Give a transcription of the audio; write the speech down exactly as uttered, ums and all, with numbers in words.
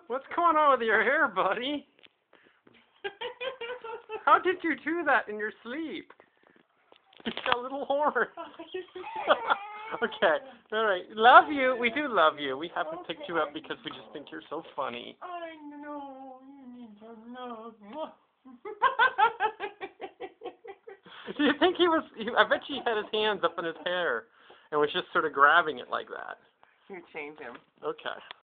What's going on with your hair, buddy? How did you do that in your sleep? You got a little horn. Okay, all right. Love you. We do love you. We haven't Okay. picked you up because we just think you're so funny. I know you need to know. Do you think he was? He, I bet he had his hands up in his hair and was just sort of grabbing it like that. You change him. Okay.